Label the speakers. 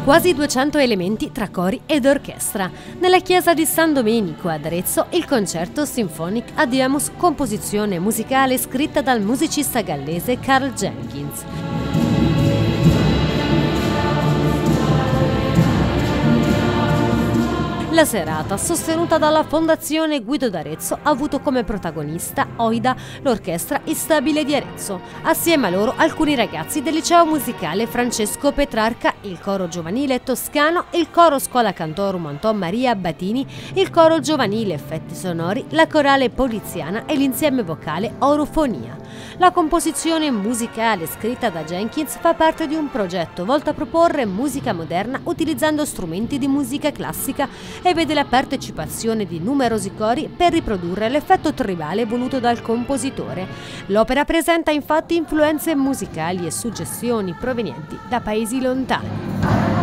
Speaker 1: quasi 200 elementi tra cori ed orchestra. Nella chiesa di San Domenico ad Arezzo il concerto Symphonic Adiemus, composizione musicale scritta dal musicista gallese Karl Jenkins. La serata, sostenuta dalla Fondazione Guido d'Arezzo, ha avuto come protagonista Oida, l'orchestra Istabile di Arezzo. Assieme a loro alcuni ragazzi del liceo musicale Francesco Petrarca, il coro giovanile toscano, il coro Scuola Cantorum Anton Maria Batini, il coro giovanile Effetti Sonori, la corale poliziana e l'insieme vocale Orofonia. La composizione musicale scritta da Jenkins fa parte di un progetto volto a proporre musica moderna utilizzando strumenti di musica classica e vede la partecipazione di numerosi cori per riprodurre l'effetto tribale voluto dal compositore. L'opera presenta infatti influenze musicali e suggestioni provenienti da paesi lontani.